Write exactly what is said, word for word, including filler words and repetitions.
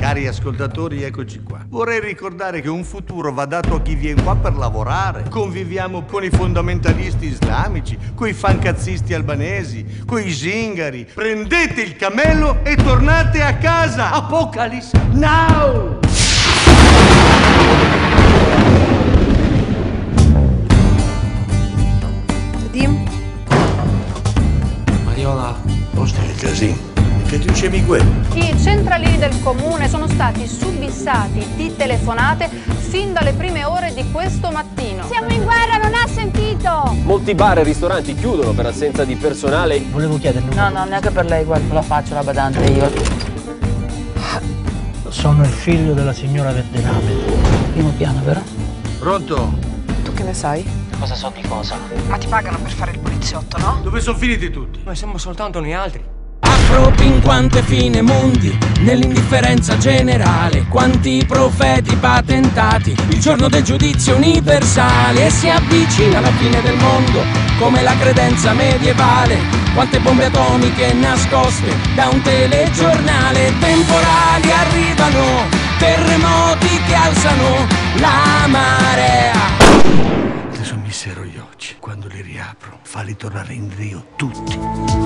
Cari ascoltatori, eccoci qua. Vorrei ricordare che un futuro va dato a chi viene qua per lavorare. Conviviamo con i fondamentalisti islamici, coi fancazzisti albanesi, coi zingari. Prendete il cammello e tornate a casa. Apocalypse now! Dim? Mariola, Posta il casino. Che tu c'è quello? I centralini del comune sono stati subissati di telefonate fin dalle prime ore di questo mattino. Siamo in guerra, non ha sentito! Molti bar e ristoranti chiudono per assenza di personale. Volevo chiederle. No, no, neanche per lei, guarda, la faccio la badante io. Sono il figlio della signora Verdename. Primo piano, vero? Pronto? Tu che ne sai? Cosa so di cosa? Ma ti pagano per fare il poliziotto, no? Dove sono finiti tutti? noi siamo soltanto noi altri. Propinquante fine mondi, nell'indifferenza generale, quanti profeti patentati, il giorno del giudizio universale, e si avvicina la fine del mondo, come la credenza medievale, quante bombe atomiche nascoste da un telegiornale, temporali arrivano, terremoti che alzano la marea. Adesso mi serro gli occhi, quando li riapro, falli tornare in Dio tutti.